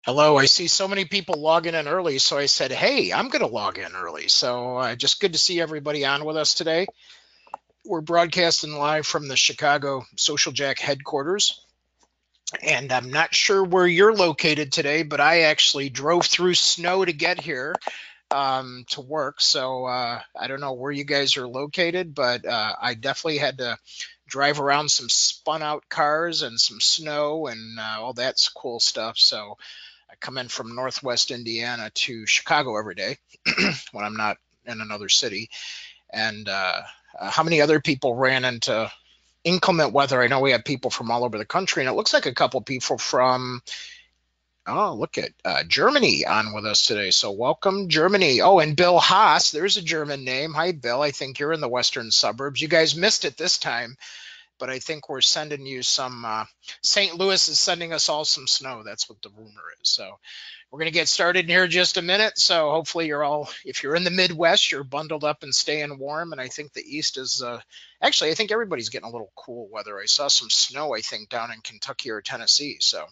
Hello, I see so many people logging in early, so I said, hey, I'm going to log in early. So just good to see everybody on with us today. We're broadcasting live from the Chicago Social Jack headquarters, and I'm not sure where you're located today, but I actually drove through snow to get here to work. So I don't know where you guys are located, but I definitely had to drive around some spun out cars and some snow and all that cool stuff. So I come in from Northwest Indiana to Chicago every day when I'm not in another city. And how many other people ran into inclement weather? I know we have people from all over the country, and it looks like a couple people from, oh, look at Germany on with us today. So welcome, Germany. Oh, and Bill Haas, there's a German name. Hi, Bill. I think you're in the western suburbs. You guys missed it this time, but I think we're sending you some. St. Louis is sending us all some snow. That's what the rumor is. So we're going to get started in here in just a minute. So hopefully you're all, if you're in the Midwest, you're bundled up and staying warm. And I think the East is, actually, I think everybody's getting a little cool weather. I saw some snow, I think, down in Kentucky or Tennessee. So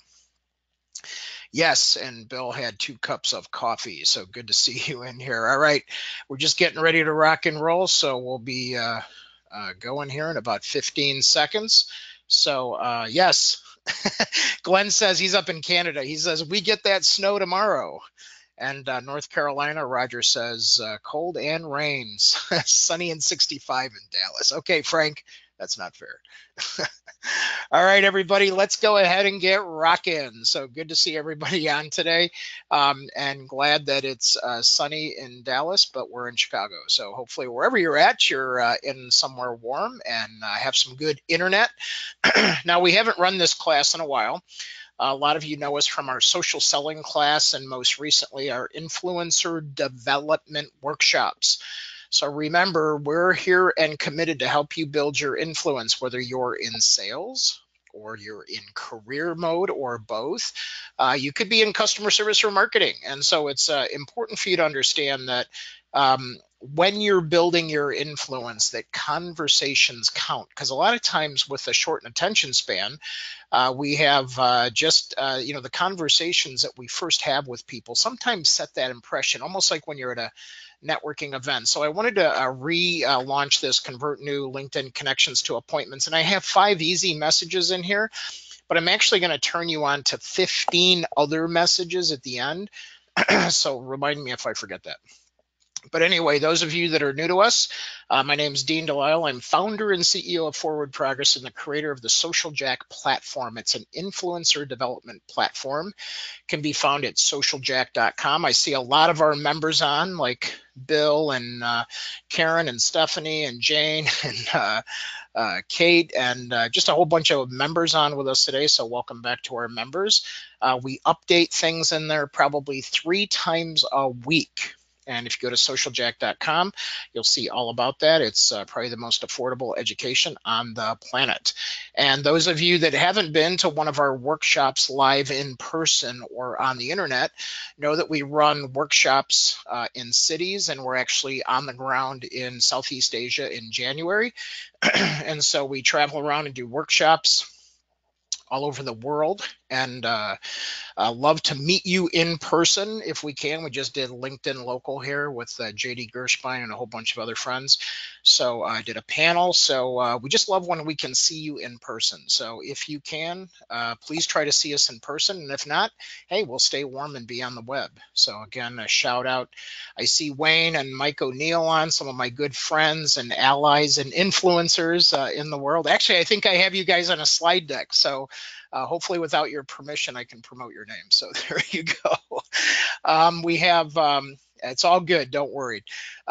yes, and Bill had 2 cups of coffee. So good to see you in here. All right, we're just getting ready to rock and roll. So we'll be going here in about 15 seconds. So yes, Glenn says he's up in Canada. He says we get that snow tomorrow. And North Carolina, Roger says cold and rains, sunny and 65 in Dallas. Okay, Frank, that's not fair. All right, everybody, let's go ahead and get rocking. So good to see everybody on today, and glad that it's sunny in Dallas, but we're in Chicago. So hopefully, wherever you're at, you're in somewhere warm and have some good internet. Now, we haven't run this class in a while. A lot of you know us from our social selling class and most recently our influencer development workshops. So remember, we're here and committed to help you build your influence, whether you're in sales or you're in career mode or both. You could be in customer service or marketing. And so it's important for you to understand that when you're building your influence, that conversations count. Because a lot of times with a shortened attention span, we have the conversations that we first have with people sometimes set that impression, almost like when you're at a networking event. So I wanted to relaunch this Convert New LinkedIn Connections to Appointments. And I have 5 easy messages in here, but I'm actually going to turn you on to 15 other messages at the end. So remind me if I forget that. But anyway, those of you that are new to us, my name is Dean Delisle. I'm founder and CEO of Forward Progress and the creator of the Social Jack platform. It's an influencer development platform. It can be found at socialjack.com. I see a lot of our members on, like Bill and Karen and Stephanie and Jane and Kate and just a whole bunch of members on with us today. So welcome back to our members. We update things in there probably 3 times a week. And if you go to socialjack.com, you'll see all about that. It's probably the most affordable education on the planet. And those of you that haven't been to one of our workshops live in person or on the internet know that we run workshops in cities, and we're actually on the ground in Southeast Asia in January. And so we travel around and do workshops all over the world, and love to meet you in person if we can. We just did LinkedIn Local here with JD Gershbein and a whole bunch of other friends. So I did a panel. So we just love when we can see you in person. So if you can, please try to see us in person. And if not, hey, we'll stay warm and be on the web. So again, a shout out. I see Wayne and Mike O'Neill on, some of my good friends and allies and influencers in the world. Actually, I think I have you guys on a slide deck. So hopefully without your permission, I can promote your name. So there you go. We have, it's all good, don't worry.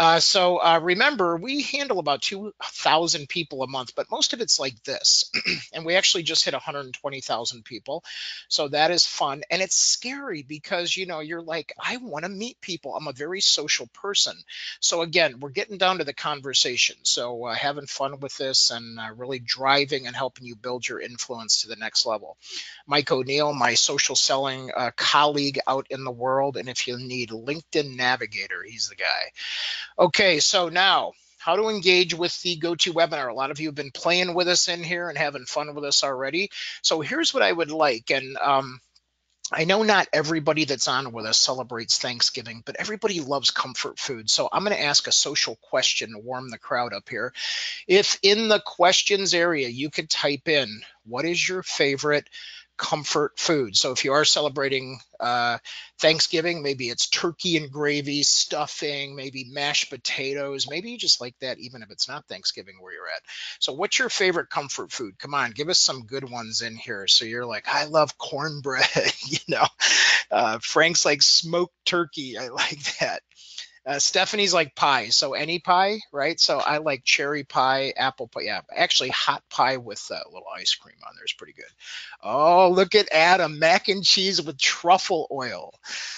Remember, we handle about 2,000 people a month, but most of it's like this. And we actually just hit 120,000 people. So that is fun. And it's scary because, you're like, I want to meet people. I'm a very social person. So again, we're getting down to the conversation. So having fun with this and really driving and helping you build your influence to the next level. Mike O'Neill, my social selling colleague out in the world. And if you need LinkedIn Navigator, he's the guy. Okay, so now how to engage with the GoToWebinar. A lot of you have been playing with us in here and having fun with us already. So here's what I would like. And I know not everybody that's on with us celebrates Thanksgiving, but everybody loves comfort food. So I'm going to ask a social question to warm the crowd up here. If in the questions area you could type in, what is your favorite comfort food? So if you are celebrating Thanksgiving, maybe it's turkey and gravy, stuffing, maybe mashed potatoes. Maybe you just like that even if it's not Thanksgiving where you're at. So what's your favorite comfort food? Come on, give us some good ones in here. So you're like, I love cornbread, Frank's like smoked turkey. I like that. Stephanie's like pie, so any pie, right? So I like cherry pie, apple pie. Yeah, actually, hot pie with a little ice cream on there is pretty good. Oh, look at Adam, mac and cheese with truffle oil.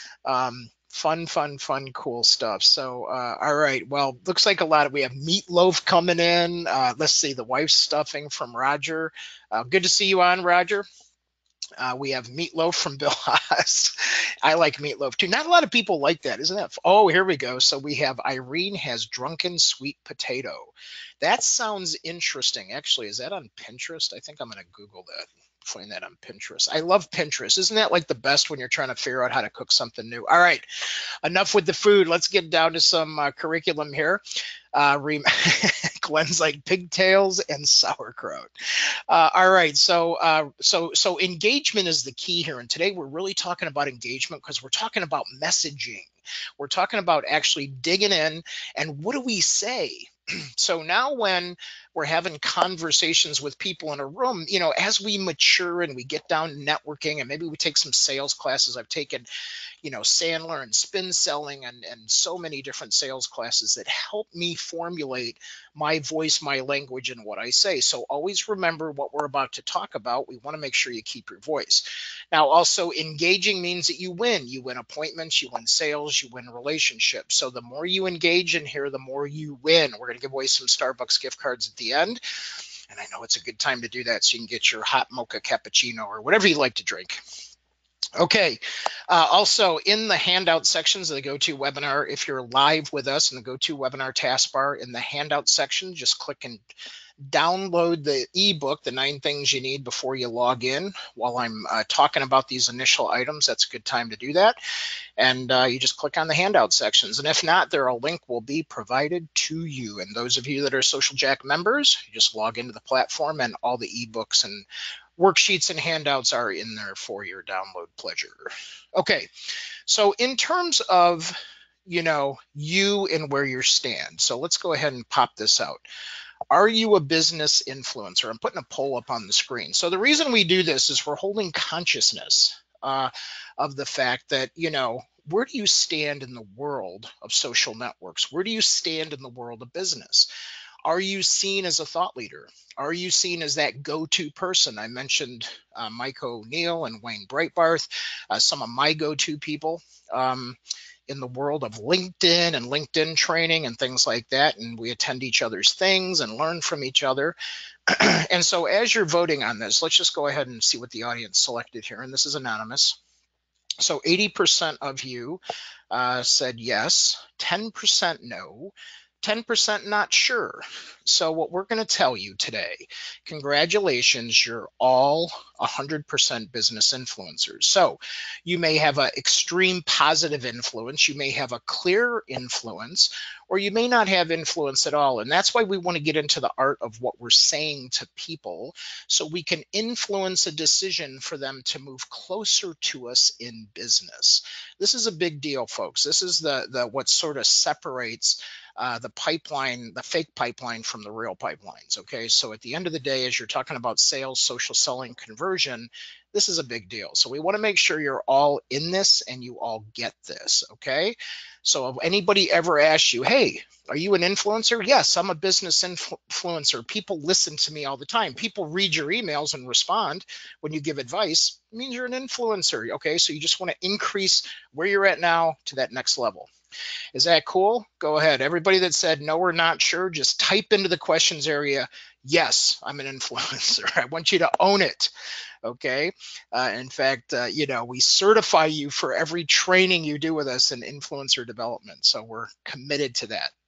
Fun, fun, fun, cool stuff. So, all right. Well, looks like a lot of we have meatloaf coming in. Let's see, the wife's stuffing from Roger. Good to see you on, Roger. We have meatloaf from Bill Haas. I like meatloaf too. Not a lot of people like that, isn't that? Oh, here we go. So we have Irene has drunken sweet potato. That sounds interesting. Actually, is that on Pinterest? I think I'm going to Google that. Find that on Pinterest. I love Pinterest. Isn't that like the best when you're trying to figure out how to cook something new? All right, enough with the food. Let's get down to some curriculum here. Glenn's like pigtails and sauerkraut. All right, so engagement is the key here, and today we're really talking about engagement because we're talking about messaging. We're talking about actually digging in, and what do we say? So now when we're having conversations with people in a room, as we mature and we get down to networking, and maybe we take some sales classes. I've taken Sandler and spin selling and so many different sales classes that help me formulate my voice, my language, and what I say. So always remember what we're about to talk about. We want to make sure you keep your voice. Now, also engaging means that you win. You win appointments, you win sales, you win relationships. So the more you engage in here, the more you win. We're going to give away some Starbucks gift cards at the end. And I know it's a good time to do that so you can get your hot mocha cappuccino or whatever you like to drink. Okay. Also, in the handout sections of the GoToWebinar, if you're live with us in the GoToWebinar taskbar, in the handout section, just click and download the ebook, the 9 things you need before you log in. While I'm talking about these initial items, that's a good time to do that. And you just click on the handout sections. And if not, a link will be provided to you. And those of you that are Social Jack members, you just log into the platform and all the ebooks and worksheets and handouts are in there for your download pleasure. Okay, so in terms of, you and where you stand. So let's go ahead and pop this out. Are you a business influencer? I'm putting a poll up on the screen. So the reason we do this is we're holding consciousness of the fact that, where do you stand in the world of social networks? Where do you stand in the world of business? Are you seen as a thought leader? Are you seen as that go-to person? I mentioned Mike O'Neill and Wayne Breitbarth, some of my go-to people in the world of LinkedIn and LinkedIn training and things like that. And we attend each other's things and learn from each other. And so as you're voting on this, let's just go ahead and see what the audience selected here. And this is anonymous. So 80% of you said yes, 10% no, 10% not sure. So what we're going to tell you today, congratulations, you're all 100% business influencers. So you may have an extreme positive influence, you may have a clear influence, or you may not have influence at all. And that's why we want to get into the art of what we're saying to people so we can influence a decision for them to move closer to us in business. This is a big deal, folks. This is the what sort of separates the pipeline, the fake pipeline from the real pipelines. Okay, so at the end of the day, as you're talking about sales, social selling, conversion, this is a big deal. So we want to make sure you're all in this and you all get this. Okay, so if anybody ever asks you, hey, are you an influencer? Yes, I'm a business influencer. People listen to me all the time. People read your emails and respond when you give advice. It means you're an influencer. Okay, so you just want to increase where you're at now to that next level. Is that cool? Go ahead. Everybody that said no, we're not sure, just type into the questions area, yes, I'm an influencer. I want you to own it. Okay. In fact, we certify you for every training you do with us in influencer development. So we're committed to that.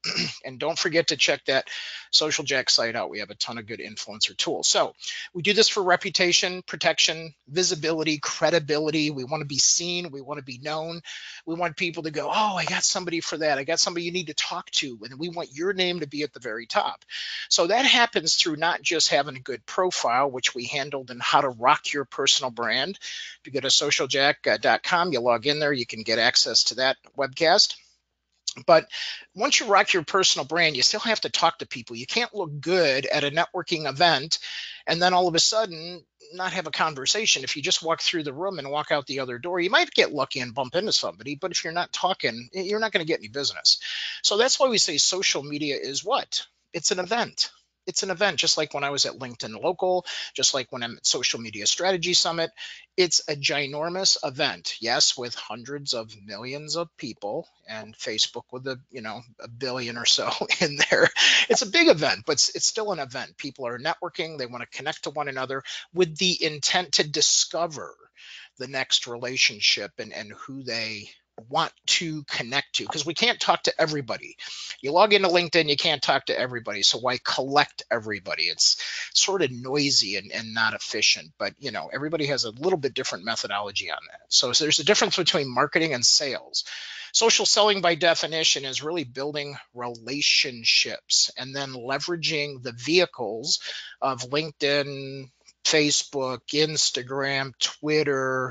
And don't forget to check that Social Jack site out. We have a ton of good influencer tools. So we do this for reputation, protection, visibility, credibility. We want to be seen. We want to be known. We want people to go, oh, I got somebody for that. I got somebody you need to talk to. And we want your name to be at the very top. So that happens through not just having a good profile, which we handled in How to Rock Your Personal Brand. If you go to socialjack.com, you log in there, you can get access to that webcast. But once you rock your personal brand, you still have to talk to people. You can't look good at a networking event and then all of a sudden not have a conversation. If you just walk through the room and walk out the other door, you might get lucky and bump into somebody, but if you're not talking, you're not going to get any business. So that's why we say social media is what? It's an event. It's an event, just like when I was at LinkedIn Local, just like when I'm at Social Media Strategy Summit. It's a ginormous event, yes, with hundreds of millions of people, and Facebook with a billion or so in there. It's a big event, but it's still an event. People are networking. They want to connect to one another with the intent to discover the next relationship and who they want to connect to, because we can't talk to everybody. You log into LinkedIn, you can't talk to everybody. So why collect everybody? It's sort of noisy and not efficient, but everybody has a little bit different methodology on that. So there's a difference between marketing and sales. Social selling by definition is really building relationships and then leveraging the vehicles of LinkedIn, Facebook, Instagram, Twitter,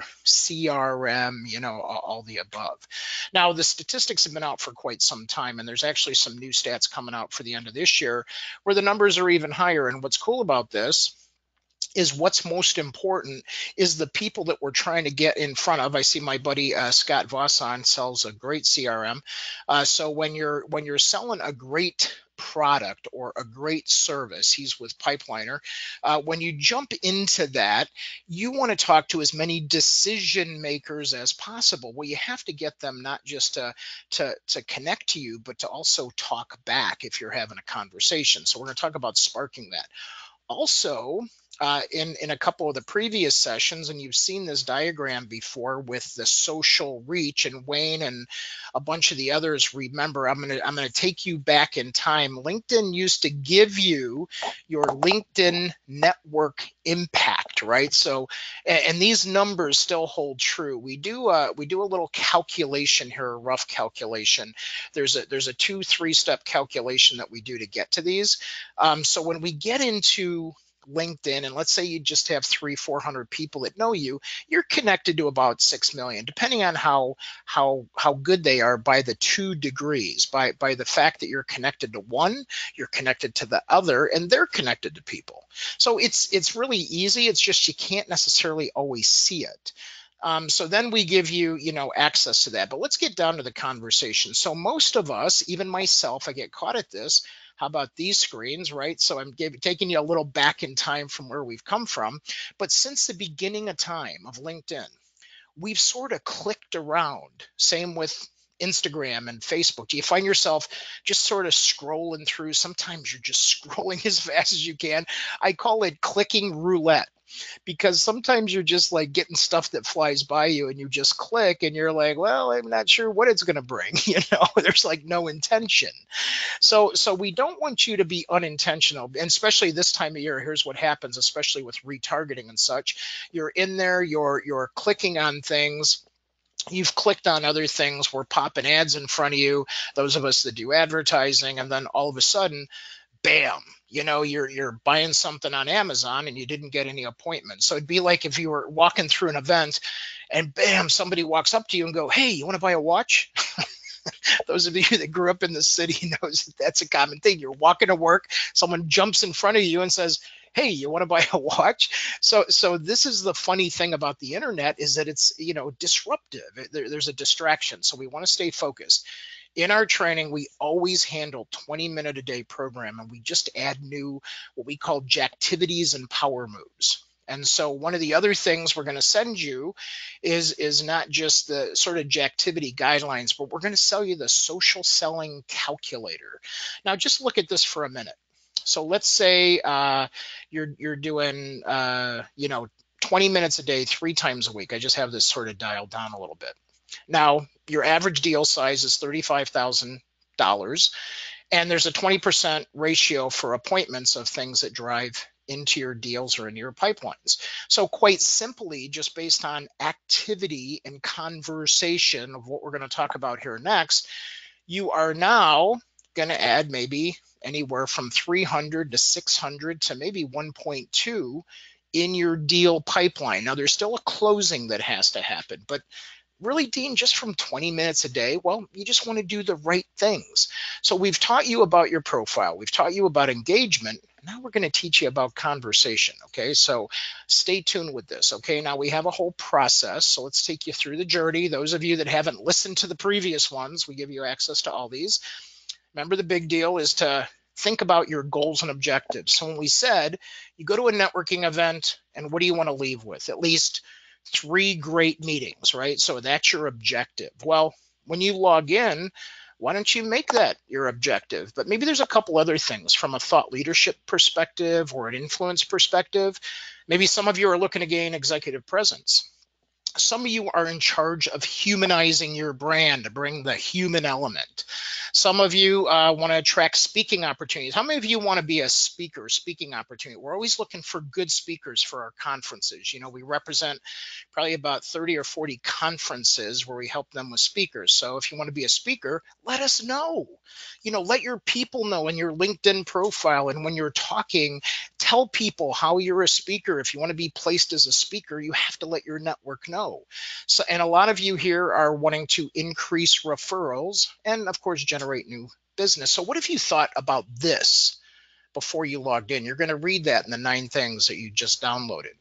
CRM, all the above. Now, the statistics have been out for quite some time, and there's actually some new stats coming out for the end of this year where the numbers are even higher. And what's cool about this is what's most important is the people that we're trying to get in front of. I see my buddy Scott Vosson sells a great CRM. So when you're selling a great product or a great service, he's with Pipeliner. When you jump into that, you want to talk to as many decision makers as possible. Well, you have to get them not just to connect to you, but to also talk back if you're having a conversation. So we're going to talk about sparking that. Also, in a couple of the previous sessions, and you've seen this diagram before with the social reach, and Wayne and a bunch of the others remember, I'm gonna take you back in time. LinkedIn used to give you your LinkedIn network impact, right? So, and these numbers still hold true. We do a little calculation here, a rough calculation. There's a 2-3 step calculation that we do to get to these. So when we get into LinkedIn, and let's say you just have 300-400 people that know you, you're connected to about 6 million, depending on how good they are by the 2 degrees, by the fact that you're connected to one, you're connected to the other, and they're connected to people. So it's really easy. It's just you can't necessarily always see it. So then we give you, access to that. But let's get down to the conversation. So most of us, even myself, I get caught at this. How about these screens, right? So I'm taking you a little back in time from where we've come from. But since the beginning of time of LinkedIn, we've sort of clicked around. Same with Instagram and Facebook. Do you find yourself just sort of scrolling through? Sometimes you're just scrolling as fast as you can. I call it clicking roulette, because sometimes you're just like getting stuff that flies by you and you just click and you're like, well, I'm not sure what it's going to bring. There's like no intention. So we don't want you to be unintentional, and especially this time of year. Here's what happens, especially with retargeting and such. You're in there, you're clicking on things. You've clicked on other things. We're popping ads in front of you, those of us that do advertising, and then all of a sudden, bam, you're buying something on Amazon and you didn't get any appointments. So it'd be like if you were walking through an event and bam, somebody walks up to you and go, hey, you want to buy a watch? Those of you that grew up in the city knows that's a common thing. You're walking to work, someone jumps in front of you and says, hey, you want to buy a watch? So this is the funny thing about the internet, is that it's, disruptive. There's a distraction. So we want to stay focused. In our training, we always handle 20-minute a day program, and we just add new, what we call Jacktivities and power moves. And so one of the other things we're going to send you is not just the sort of Jacktivity guidelines, but we're going to sell you the social selling calculator. Now, just look at this for a minute. So let's say you're doing 20 minutes a day, 3 times a week. I just have this sort of dialed down a little bit. Now, your average deal size is $35,000. And there's a 20% ratio for appointments of things that drive into your deals or into your pipelines. So quite simply, just based on activity and conversation of what we're going to talk about here next, you are now going to add maybe anywhere from 300 to 600 to maybe 1.2 in your deal pipeline. Now, there's still a closing that has to happen, but really, Dean, just from 20 minutes a day, well, you just want to do the right things. So we've taught you about your profile. We've taught you about engagement. Now we're going to teach you about conversation. Okay, so stay tuned with this. Okay, now we have a whole process. So let's take you through the journey. Those of you that haven't listened to the previous ones, we give you access to all these. Remember, the big deal is to think about your goals and objectives. So when we said you go to a networking event, and what do you want to leave with? At least 3 great meetings, right? So that's your objective. Well, when you log in, why don't you make that your objective? But maybe there's a couple other things from a thought leadership perspective or an influence perspective. Maybe some of you are looking to gain executive presence. Some of you are in charge of humanizing your brand to bring the human element. Some of you want to attract speaking opportunities. How many of you want to be a speaker, speaking opportunity? We're always looking for good speakers for our conferences. You know, we represent probably about 30 or 40 conferences where we help them with speakers. So if you want to be a speaker, let us know. You know, let your people know in your LinkedIn profile. And when you're talking, tell people how you're a speaker. If you want to be placed as a speaker, you have to let your network know. So, and a lot of you here are wanting to increase referrals and, of course, generate new business. So what if you thought about this before you logged in? You're going to read that in the 9 things that you just downloaded.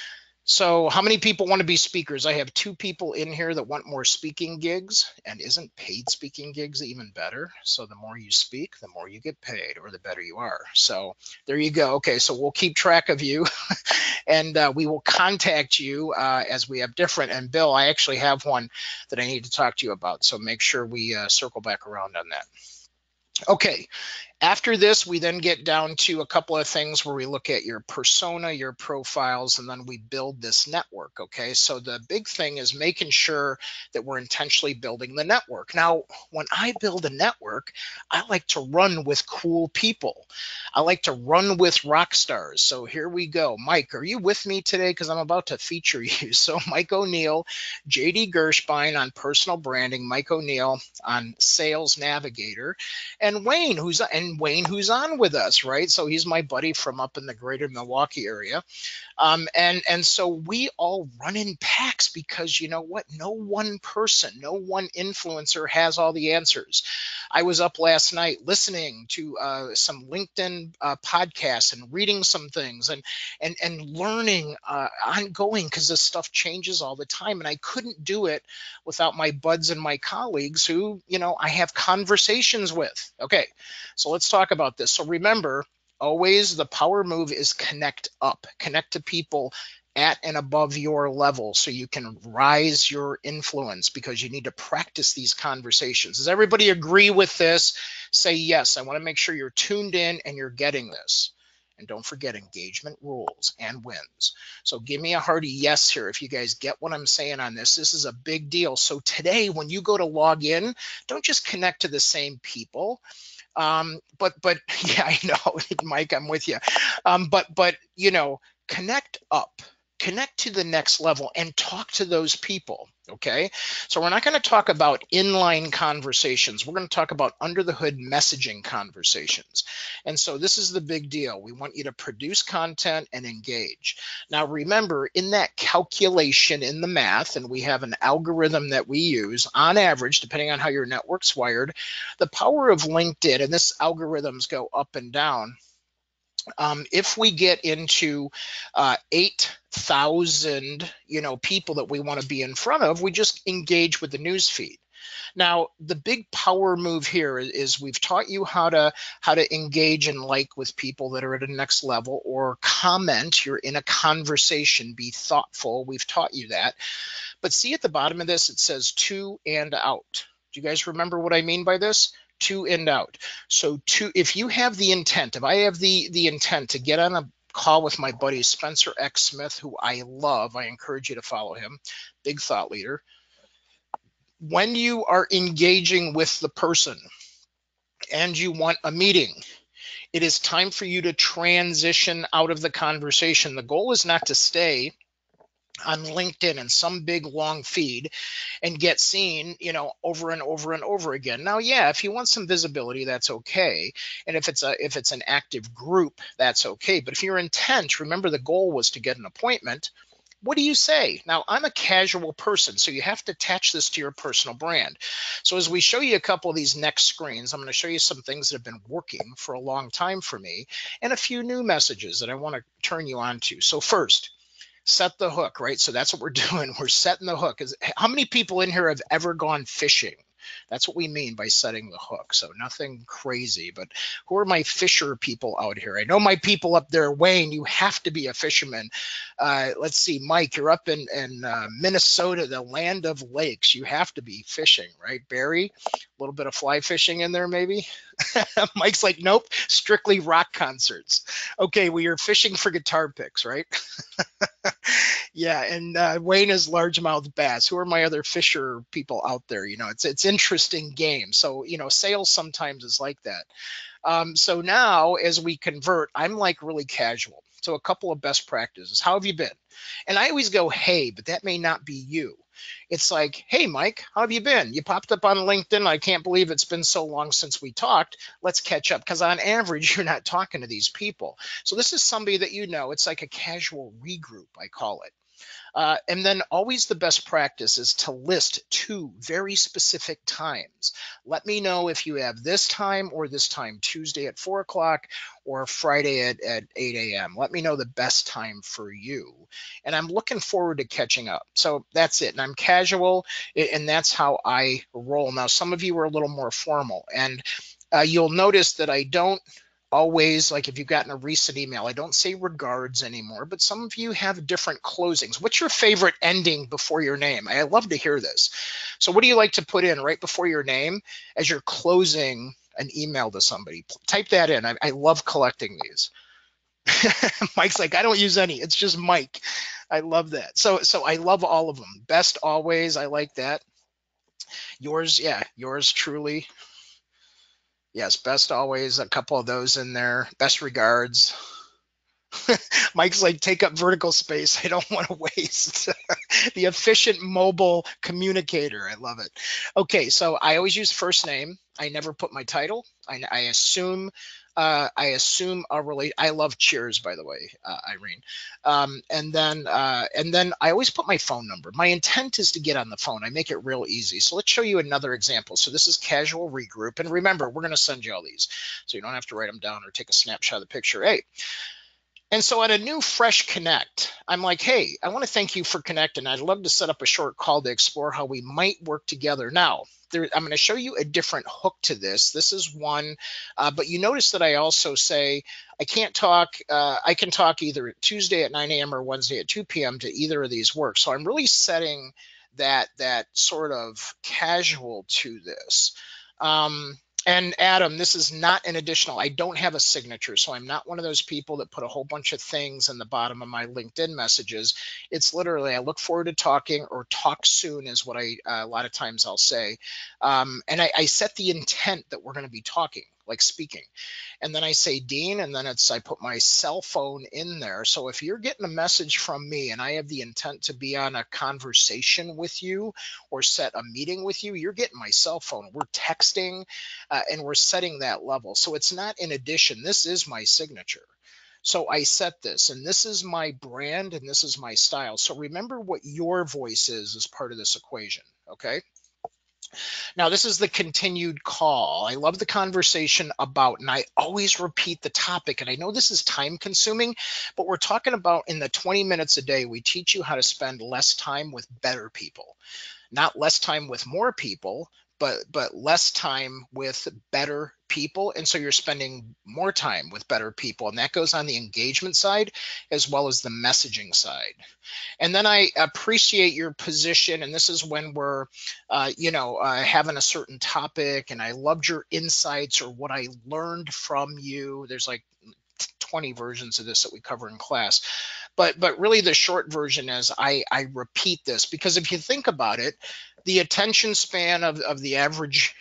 So how many people want to be speakers? I have 2 people in here that want more speaking gigs. And isn't paid speaking gigs even better? So the more you speak, the more you get paid, or the better you are. So there you go. Okay, so we'll keep track of you and we will contact you as we have different. And Bill, I actually have one that I need to talk to you about. So make sure we circle back around on that. Okay, after this, we then get down to a couple of things where we look at your persona, your profiles, and then we build this network, okay? So the big thing is making sure that we're intentionally building the network. Now, when I build a network, I like to run with cool people. I like to run with rock stars. So here we go. Mike, are you with me today? Because I'm about to feature you. So Mike O'Neill, JD Gershbein on personal branding, Mike O'Neill on sales navigator, and Wayne, who's on with us, right? So he's my buddy from up in the greater Milwaukee area. And so we all run in packs because you know what? No one person, no one influencer has all the answers. I was up last night listening to some LinkedIn podcasts and reading some things and learning ongoing because this stuff changes all the time. And I couldn't do it without my buds and my colleagues who, you know, I have conversations with. Okay, so let's talk about this. So remember, always the power move is connect up, connect to people at and above your level so you can rise your influence, because you need to practice these conversations. Does everybody agree with this? Say yes. I want to make sure you're tuned in and you're getting this. And don't forget, engagement rules and wins. So give me a hearty yes here if you guys get what I'm saying on this. This is a big deal. So today, when you go to log in, don't just connect to the same people. But yeah, I know, Mike, I'm with you. But you know, connect up, connect to the next level and talk to those people. Okay, so we're not going to talk about inline conversations. We're going to talk about under the hood messaging conversations. And so this is the big deal. We want you to produce content and engage. Now remember, in that calculation in the math, and we have an algorithm that we use on average, depending on how your network's wired, the power of LinkedIn, and this algorithms go up and down. If we get into 8,000, people that we want to be in front of, we just engage with the news feed. Now, the big power move here is we've taught you how to engage and like with people that are at a next level, or comment. You're in a conversation, be thoughtful. We've taught you that. But see at the bottom of this, it says to and out. Do you guys remember what I mean by this? To and out. So if you have the intent, if I have the intent to get on a call with my buddy Spencer X. Smith, who I love, I encourage you to follow him, big thought leader. When you are engaging with the person, and you want a meeting. It is time for you to transition out of the conversation. The goal is not to stay on LinkedIn in some big long feed and get seen, over and over and over again. Now, yeah, if you want some visibility, that's okay. And if it's an active group, that's okay. But if you're intent, remember the goal was to get an appointment. What do you say? Now, I'm a casual person, so you have to attach this to your personal brand. So as we show you a couple of these next screens, I'm going to show you some things that have been working for a long time for me and a few new messages that I want to turn you on to. So first, set the hook, right? So that's what we're doing. We're setting the hook. How many people in here have ever gone fishing? That's what we mean by setting the hook. So nothing crazy, but who are my fisher people out here? I know my people up there. Wayne, you have to be a fisherman. Let's see, Mike, you're up in Minnesota, the land of lakes. You have to be fishing, right? Barry, a little bit of fly fishing in there, maybe. Mike's like, nope, strictly rock concerts. Okay, well, you're fishing for guitar picks, right? Yeah, and Wayne is largemouth bass. Who are my other fisher people out there? It's interesting game. So sales sometimes is like that. So now as we convert, I'm like really casual. So a couple of best practices. How have you been? And I always go, hey, but that may not be you. It's like, hey, Mike, how have you been? You popped up on LinkedIn. I can't believe it's been so long since we talked. Let's catch up. Because on average, you're not talking to these people. So this is somebody that it's like a casual regroup, I call it. And then always the best practice is to list two very specific times. Let me know if you have this time or this time, Tuesday at 4 o'clock or Friday at 8 a.m. Let me know the best time for you. And I'm looking forward to catching up. So that's it. And I'm casual, and that's how I roll. Now, some of you are a little more formal, and you'll notice that I don't always, like if you've gotten a recent email, I don't say regards anymore, but some of you have different closings. What's your favorite ending before your name? I love to hear this. So what do you like to put in right before your name as you're closing an email to somebody? Type that in. I love collecting these. Mike's like, I don't use any. It's just Mike. I love that. So I love all of them. Best always. I like that. Yours, yeah, yours truly. Yes, best always. A couple of those in there. Best regards. Mike's like, take up vertical space. I don't want to waste. The efficient mobile communicator. I love it. Okay, so I always use first name. I never put my title. I assume. A relate. I love Cheers, by the way, Irene. And then I always put my phone number. My intent is to get on the phone. I make it real easy. So let's show you another example. So this is casual regroup, and remember, we're going to send you all these, so you don't have to write them down or take a snapshot of the picture. Hey. And so at a new fresh connect, I'm like, hey, I want to thank you for connecting. I'd love to set up a short call to explore how we might work together. Now, I'm going to show you a different hook to this. This is one, but you notice that I also say I can't talk. I can talk either Tuesday at 9 a.m. or Wednesday at 2 p.m. to either of these work. So I'm really setting that sort of casual to this. And Adam, this is not an additional. I don't have a signature, so I'm not one of those people that put a whole bunch of things in the bottom of my LinkedIn messages. It's literally, I look forward to talking, or talk soon is what a lot of times I'll say. And I set the intent that we're going to be talking, like speaking. And then I say Dean, and then I put my cell phone in there. So if you're getting a message from me and I have the intent to be on a conversation with you or set a meeting with you, you're getting my cell phone. We're texting, and we're setting that level. So it's not in addition. This is my signature. So I set this, and this is my brand, and this is my style. So remember what your voice is as part of this equation, okay? Now, this is the continued call. I love the conversation about, and I always repeat the topic, and I know this is time consuming, but we're talking about in the 20 minutes a day, we teach you how to spend less time with better people, not less time with more people, but less time with better people. And so you're spending more time with better people. And that goes on the engagement side as well as the messaging side. And then I appreciate your position. And this is when we're, having a certain topic. And I loved your insights or what I learned from you. There's like 20 versions of this that we cover in class. But really the short version is I repeat this because if you think about it, the attention span of the average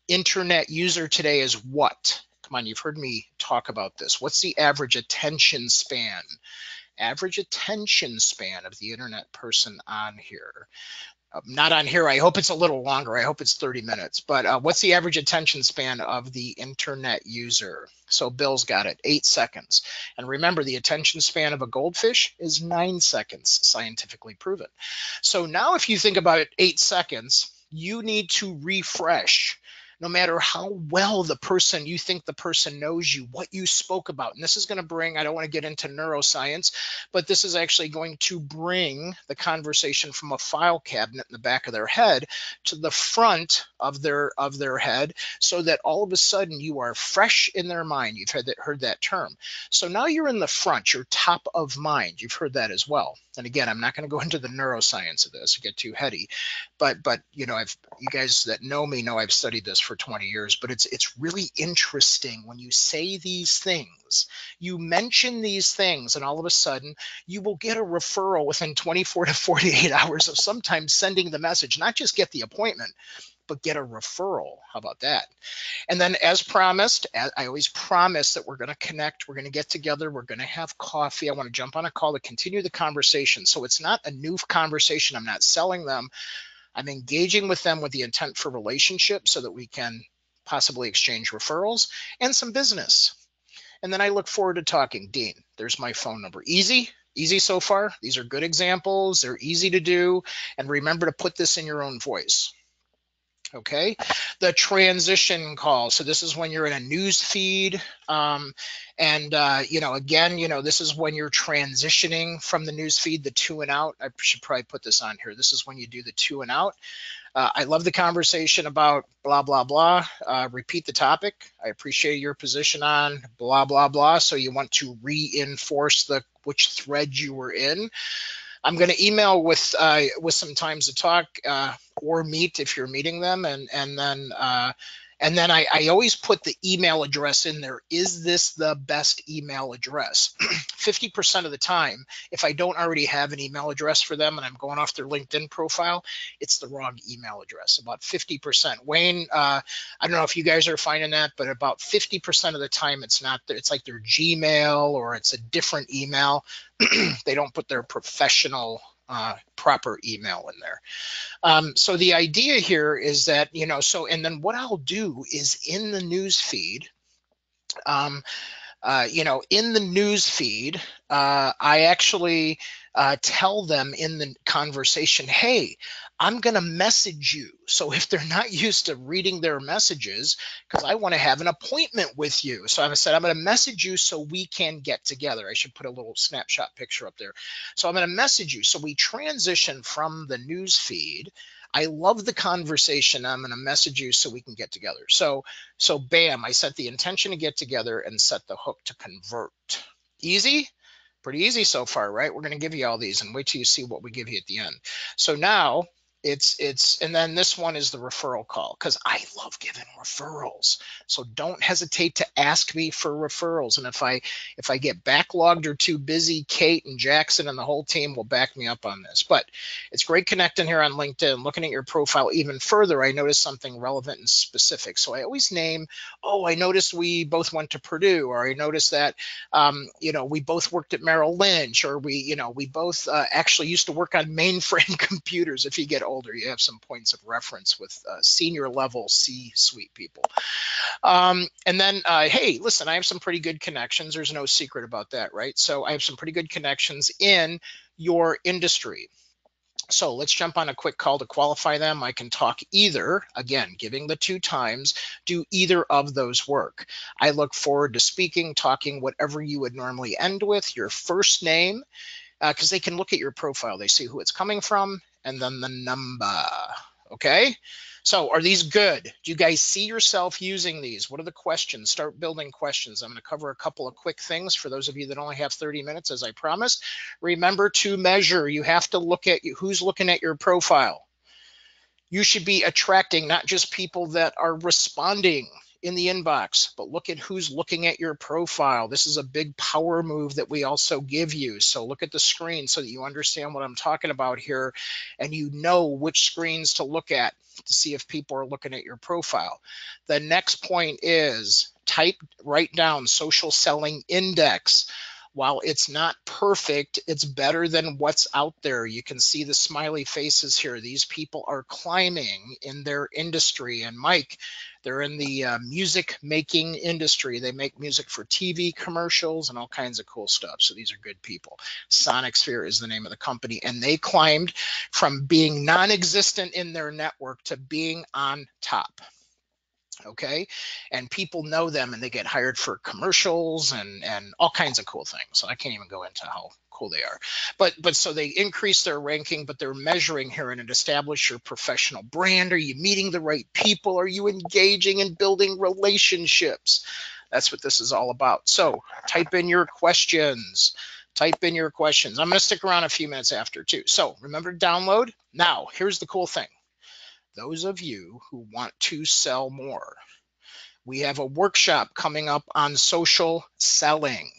internet user today is what? Come on, you've heard me talk about this. What's the average attention span? Average attention span of the internet person on here. Not on here. I hope it's a little longer. I hope it's 30 minutes. But what's the average attention span of the internet user? So Bill's got it, 8 seconds. And remember, the attention span of a goldfish is 9 seconds, scientifically proven. So now if you think about it, 8 seconds, you need to refresh no matter how well you think the person knows you, what you spoke about. And this is going to bring, I don't want to get into neuroscience, but this is actually going to bring the conversation from a file cabinet in the back of their head to the front of their head, so that all of a sudden you are fresh in their mind. You've heard that term. So now you're in the front, you're top of mind. You've heard that as well. And again, I'm not going to go into the neuroscience of this, get too heady, but you know, you guys that know me know I've studied this for 20 years, but it's really interesting when you say these things, you mention these things, and all of a sudden you will get a referral within 24 to 48 hours of sometimes sending the message, not just get the appointment, but get a referral. How about that? And then as promised, I always promise that we're going to connect, we're going to get together, we're going to have coffee. I want to jump on a call to continue the conversation. So it's not a new conversation. I'm not selling them. I'm engaging with them with the intent for relationship so that we can possibly exchange referrals and some business. And then I look forward to talking. Dean, there's my phone number. Easy so far. These are good examples. They're easy to do. And remember to put this in your own voice. Okay, the transition call. So this is when you're in a news feed. You know, again, you know, this is when you're transitioning from the news feed, the to and out. I should probably put this on here. This is when you do the to and out. I love the conversation about blah, blah, blah. Repeat the topic. I appreciate your position on blah, blah, blah. So you want to reinforce which thread you were in. I'm going to email with some times to talk or meet if you're meeting them, and then I always put the email address in there. Is this the best email address? 50% of the time, if I don't already have an email address for them and I'm going off their LinkedIn profile, it's the wrong email address. About 50%. Wayne, I don't know if you guys are finding that, but about 50% of the time it's not there. It's like their Gmail or it's a different email. They don't put their professional proper email in there. So the idea here is that, you know, and then what I'll do is in the news feed, you know, in the news feed, I actually tell them in the conversation, hey, I'm going to message you. So if they're not used to reading their messages, because I want to have an appointment with you. So I said, I'm going to message you so we can get together. I should put a little snapshot picture up there. So I'm going to message you. So we transition from the news feed. I love the conversation. I'm going to message you so we can get together. So bam, I set the intention to get together and set the hook to convert. Easy? Pretty easy so far, right? We're going to give you all these and wait till you see what we give you at the end. So now and then this one is the referral call, because I love giving referrals. So don't hesitate to ask me for referrals. And if I get backlogged or too busy, Kate and Jackson and the whole team will back me up on this. But it's great connecting here on LinkedIn. Looking at your profile even further, I noticed something relevant and specific. So I always name, oh, I noticed we both went to Purdue, or I noticed that, you know, we both worked at Merrill Lynch, or we both actually used to work on mainframe computers. If you get older, you have some points of reference with senior level C-suite people. And then, hey, listen, I have some pretty good connections. There's no secret about that, right? So I have some pretty good connections in your industry. So let's jump on a quick call to qualify them. I can talk either, again, giving the 2 times, do either of those work. I look forward to speaking, talking, whatever you would normally end with, your first name, because they can look at your profile. They see who it's coming from, and then the number. Okay, so are these good? Do you guys see yourself using these? What are the questions? Start building questions. I'm going to cover a couple of quick things for those of you that only have 30 minutes, as I promised. Remember to measure. You have to look at who's looking at your profile. You should be attracting not just people that are responding in the inbox, but look at who's looking at your profile. This is a big power move that we also give you. So look at the screen so that you understand what I'm talking about here, and you know which screens to look at to see if people are looking at your profile. The next point is write down social selling index. While it's not perfect, it's better than what's out there. You can see the smiley faces here. These people are climbing in their industry. And Mike, they're in the music making industry. They make music for TV commercials and all kinds of cool stuff. So these are good people. Sonic Sphere is the name of the company. And they climbed from being non-existent in their network to being on top. Okay, and people know them and they get hired for commercials and all kinds of cool things. So I can't even go into how cool they are, but so they increase their ranking, but they're measuring here and establish your professional brand. Are you meeting the right people? Are you engaging and building relationships? That's what this is all about. So type in your questions. I'm going to stick around a few minutes after too. So remember to download. Now here's the cool thing. Those of you who want to sell more, we have a workshop coming up on social selling.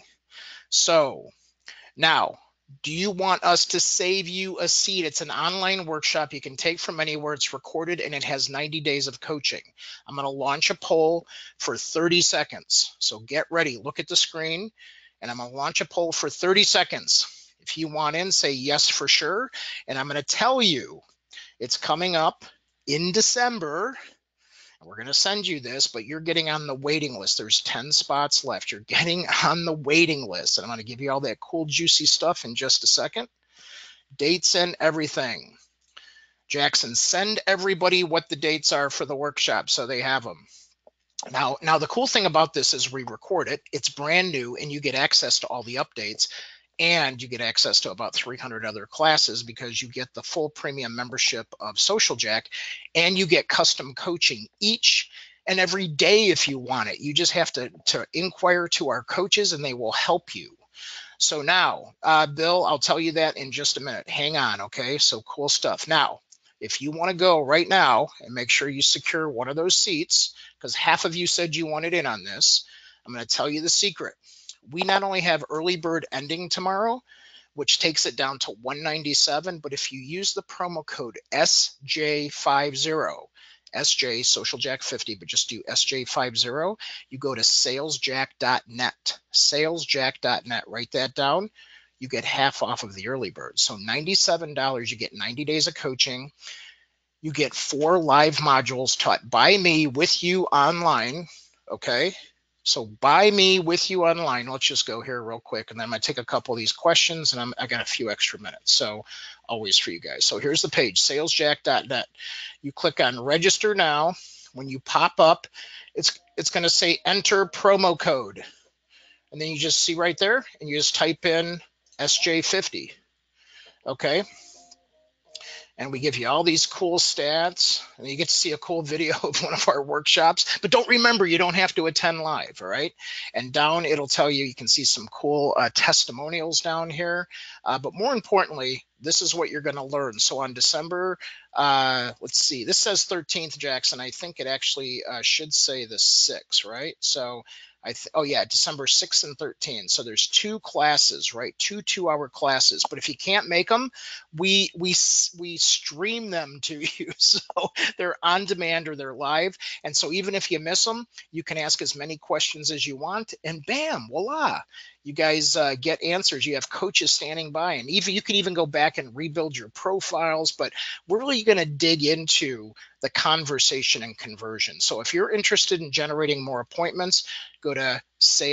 So now, do you want us to save you a seat? It's an online workshop you can take from anywhere. It's recorded and it has 90 days of coaching. I'm going to launch a poll for 30 seconds. So get ready, look at the screen, and I'm going to launch a poll for 30 seconds. If you want in, say yes for sure. And I'm going to tell you it's coming up in December. We're going to send you this, but you're getting on the waiting list. There's 10 spots left. You're getting on the waiting list. And I'm going to give you all that cool, juicy stuff in just a second. Dates and everything. Jackson, send everybody what the dates are for the workshop so they have them. Now the cool thing about this is we record it. It's brand new, and you get access to all the updates. And you get access to about 300 other classes because you get the full premium membership of Social Jack, and you get custom coaching each and every day if you want it. You just have to inquire to our coaches and they will help you. So now, Bill, I'll tell you that in just a minute. Hang on, okay? So cool stuff. Now, if you want to go right now and make sure you secure one of those seats, because half of you said you wanted in on this, I'm going to tell you the secret. We not only have early bird ending tomorrow, which takes it down to $197, but if you use the promo code SJ50, SJ Social Jack 50, but just do SJ50, you go to salesjack.net, salesjack.net, write that down. You get half off of the early bird. So $97, you get 90 days of coaching. You get 4 live modules taught by me with you online, okay? So by me with you online. Let's just go here real quick, and then I'm going to take a couple of these questions, and I got a few extra minutes, so always for you guys. So here's the page, salesjack.net. You click on register now. When you pop up, it's going to say enter promo code, and then you just see right there, and you just type in SJ50, okay? And we give you all these cool stats, and you get to see a cool video of one of our workshops. But don't remember, you don't have to attend live, all right? And down, it'll tell you, you can see some cool testimonials down here. But more importantly, this is what you're going to learn. So on December, let's see, this says 13th, Jackson. I think it actually should say the 6th, right? So oh yeah, December 6th and 13th. So there's 2 classes, right? 2 2-hour classes. But if you can't make them, we stream them to you. So they're on demand or they're live. And so even if you miss them, you can ask as many questions as you want, and bam, voila. You guys get answers. You have coaches standing by, and even you can even go back and rebuild your profiles. But we're really going to dig into the conversation and conversion. So if you're interested in generating more appointments, go to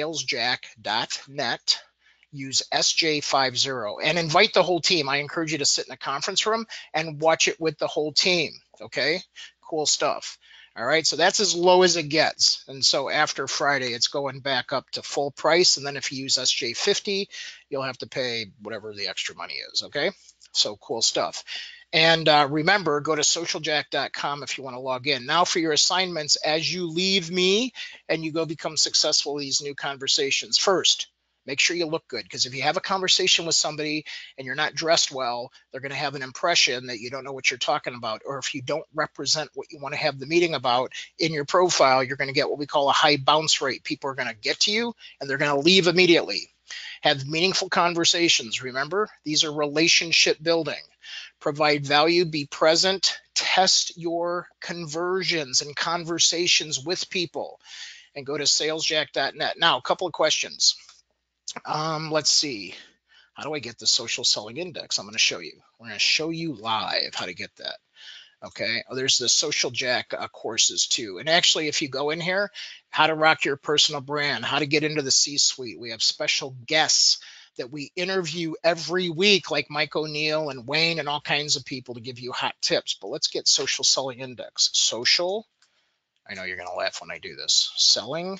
salesjack.net, use SJ50, and invite the whole team. I encourage you to sit in a conference room and watch it with the whole team. Okay, cool stuff. All right, so that's as low as it gets. And so after Friday, it's going back up to full price. And then if you use SJ50, you'll have to pay whatever the extra money is, okay? So cool stuff. And remember, go to socialjack.com if you want to log in. Now for your assignments as you leave me and you go become successful in these new conversations. First, Make sure you look good, because if you have a conversation with somebody and you're not dressed well, they're going to have an impression that you don't know what you're talking about. Or if you don't represent what you want to have the meeting about in your profile, you're going to get what we call a high bounce rate. People are going to get to you and they're going to leave immediately. Have meaningful conversations. Remember, these are relationship building. Provide value, be present, test your conversions and conversations with people, and go to salesjack.net. Now, a couple of questions. Let's see. How do I get the social selling index? I'm going to show you. We're going to show you live how to get that. Okay. Oh, there's the Social Jack courses too. And actually, if you go in here, how to rock your personal brand, how to get into the C-suite. We have special guests that we interview every week, like Mike O'Neill and Wayne and all kinds of people, to give you hot tips. But let's get social selling index. Social. I know you're going to laugh when I do this. Selling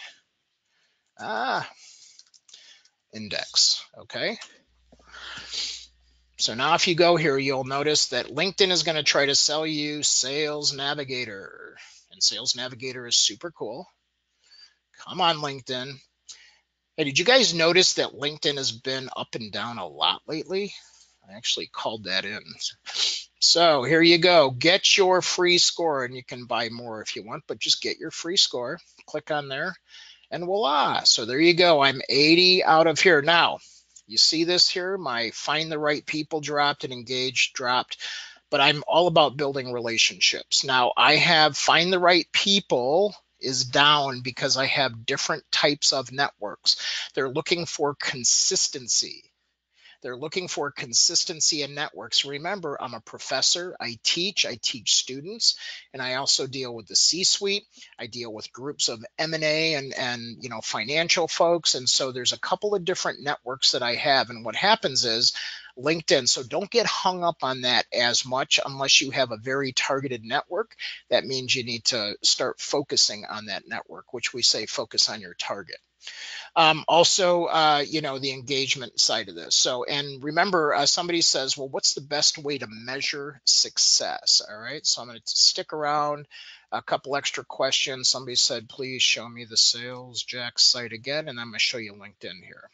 index. Okay. So now if you go here, you'll notice that LinkedIn is going to try to sell you Sales Navigator. And Sales Navigator is super cool. Come on, LinkedIn. Hey, did you guys notice that LinkedIn has been up and down a lot lately? I actually called that in. So here you go. Get your free score, and you can buy more if you want, but just get your free score. Click on there, and voila. So there you go. I'm 80 out of here. Now, you see this here? My find the right people dropped and engage dropped, but I'm all about building relationships. Now, I have find the right people is down because I have different types of networks. They're looking for consistency. They're looking for consistency in networks. Remember, I'm a professor. I teach students, and I also deal with the C-suite. I deal with groups of M&A and financial folks. And so there's a couple of different networks that I have. And what happens is LinkedIn. So don't get hung up on that as much unless you have a very targeted network. That means you need to start focusing on that network, which we say focus on your target. Also, the engagement side of this. So, and remember, somebody says, well, what's the best way to measure success? All right. So I'm going to stick around. A couple extra questions. Somebody said, please show me the Sales Jack site again. And I'm going to show you LinkedIn here.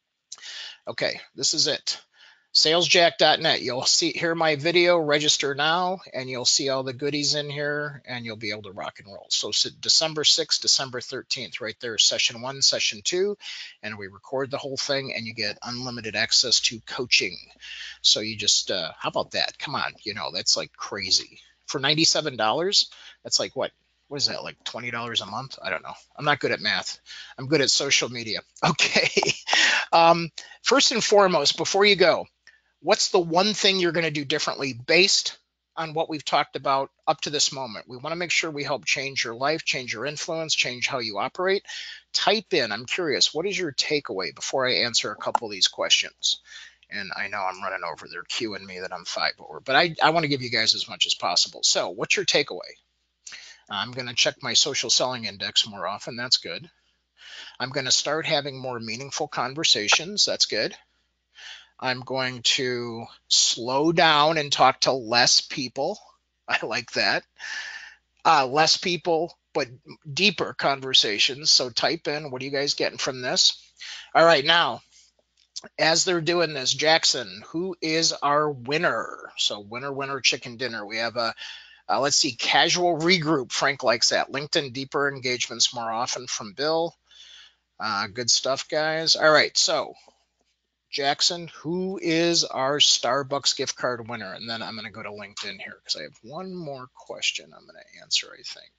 Okay, this is it. salesjack.net. You'll hear my video, register now, and you'll see all the goodies in here, and you'll be able to rock and roll. So December 6th, December 13th, right there, session 1, session 2, and we record the whole thing, and you get unlimited access to coaching. So you just, how about that? Come on, that's like crazy. For $97, that's like what is that, like $20 a month? I don't know. I'm not good at math. I'm good at social media. Okay. First and foremost, before you go, what's the one thing you're going to do differently based on what we've talked about up to this moment? We want to make sure we help change your life, change your influence, change how you operate. Type in, I'm curious, what is your takeaway before I answer a couple of these questions? And I know I'm running over. They're cueing me that I'm 5 over, but I want to give you guys as much as possible. So what's your takeaway? I'm going to check my social selling index more often. That's good. I'm going to start having more meaningful conversations. That's good. I'm going to slow down and talk to less people. I like that. Less people, but deeper conversations. So type in, what are you guys getting from this? All right, now, as they're doing this, Jackson, who is our winner? So winner, winner, chicken dinner. We have a let's see, casual regroup. Frank likes that. LinkedIn, deeper engagements more often from Bill. Good stuff, guys. All right, so Jackson, who is our Starbucks gift card winner? And then I'm going to go to LinkedIn here because I have one more question I'm going to answer, I think.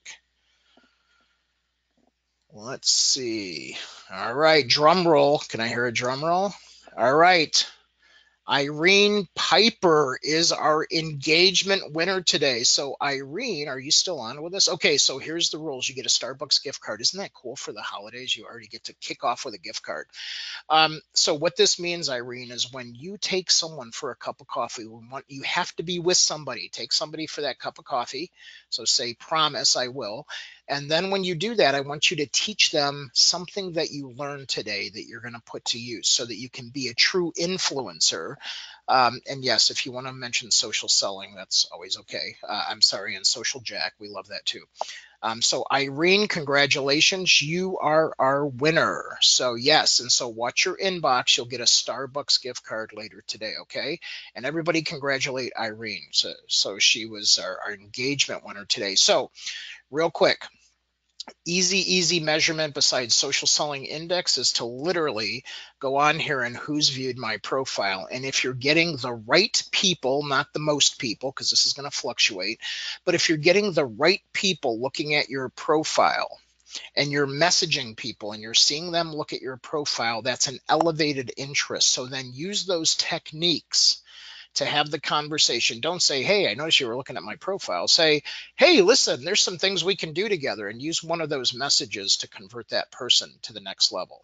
Let's see. All right, drum roll. Can I hear a drum roll? All right. Irene Piper is our engagement winner today. So Irene, are you still on with us? Okay, so here's the rules. You get a Starbucks gift card. Isn't that cool for the holidays? You already get to kick off with a gift card. So what this means, Irene, is when you take someone for a cup of coffee, you have to be with somebody. Take somebody for that cup of coffee. So say, promise, I will. And then when you do that, I want you to teach them something that you learned today that you're going to put to use so that you can be a true influencer. And yes, if you want to mention social selling, that's always okay. I'm sorry, and Social Jack, we love that too. So Irene, congratulations, you are our winner. So yes, and so watch your inbox. You'll get a Starbucks gift card later today, okay? And everybody congratulate Irene. So she was our engagement winner today. So real quick, easy measurement besides social selling index is to literally go on here and who's viewed my profile. And if you're getting the right people, not the most people, because this is going to fluctuate, but if you're getting the right people looking at your profile and you're messaging people and you're seeing them look at your profile, that's an elevated interest. So then use those techniques to have the conversation. Don't say, hey, I noticed you were looking at my profile. Say, hey, listen, there's some things we can do together, and use one of those messages to convert that person to the next level.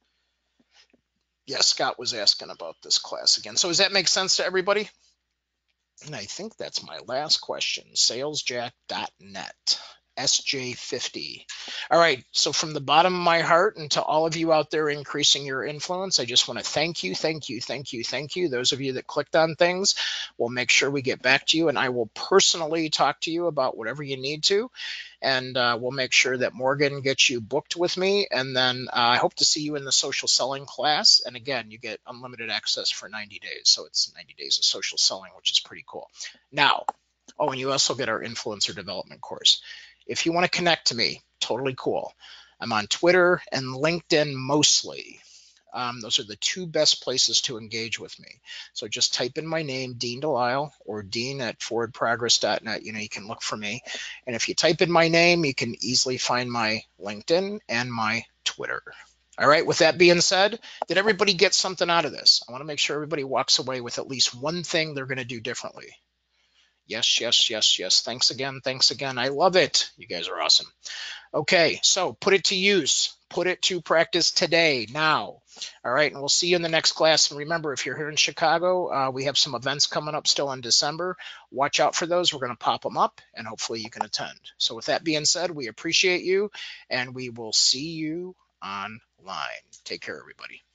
Yeah, Scott was asking about this class again. So does that make sense to everybody? And I think that's my last question. Salesjack.net. SJ50. All right. So from the bottom of my heart and to all of you out there increasing your influence, I just want to thank you. Those of you that clicked on things, we'll make sure we get back to you, and I will personally talk to you about whatever you need to. And we'll make sure that Morgan gets you booked with me. And then I hope to see you in the social selling class. And again, you get unlimited access for 90 days. So it's 90 days of social selling, which is pretty cool. Now, oh, and you also get our influencer development course. If you want to connect to me, totally cool. I'm on Twitter and LinkedIn mostly. Those are the two best places to engage with me. So just type in my name, Dean Delisle, or dean@forwardprogress.net. You can look for me. And if you type in my name, you can easily find my LinkedIn and my Twitter. All right, with that being said, did everybody get something out of this? I want to make sure everybody walks away with at least one thing they're going to do differently. Yes. Thanks again. I love it. You guys are awesome. Okay, so put it to use. Put it to practice today, now. All right, and we'll see you in the next class. And remember, if you're here in Chicago, we have some events coming up still in December. Watch out for those. We're going to pop them up, and hopefully you can attend. So with that being said, we appreciate you, and we will see you online. Take care, everybody.